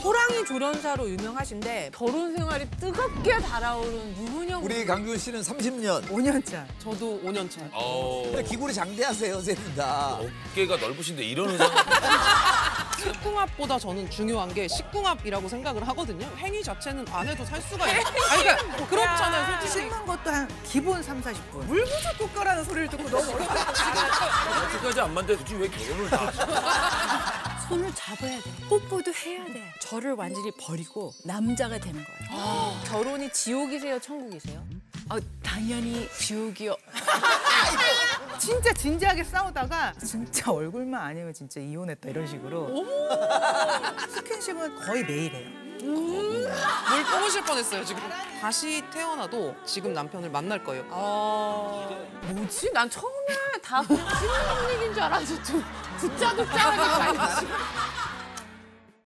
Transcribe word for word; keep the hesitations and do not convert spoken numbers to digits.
호랑이 조련사로 유명하신데 결혼 생활이 뜨겁게 달아오른 유부녀. 우리 강균 씨는 삼십 년. 오 년 차. 저도 오 년 차. 어... 근데 기골이 장대하세요, 셋 다. 어깨가 넓으신데 이런 의상. 식궁합보다 저는 중요한 게 식궁합이라고 생각을 하거든요. 행위 자체는 안 해도 살 수가 있어요. 아니, 그러니까 그렇잖아요, 솔직히. 씻는 것도 한 기본 삼, 사십 분. 물 부족 국가라는 소리를 듣고 너무 어렵다. 그렇게까지 안 맞는데 굳이 왜 결혼을 다 손을 잡아야 돼. 뽀뽀도 해야 돼. 저를 완전히 버리고 남자가 되는 거예요. 결혼이 지옥이세요, 천국이세요? 어, 당연히 지옥이요. 진짜 진지하게 싸우다가 진짜 얼굴만 아니면 진짜 이혼했다 이런 식으로. 스킨십은 거의 매일 해요. 물 뽑으실 뻔했어요, 지금. 다시 태어나도 지금 남편을 만날 거예요. 아... 뭐지? 난 처음에 다 찌는 얘기인 줄 알았어. 좀 듣자 듣자 하니까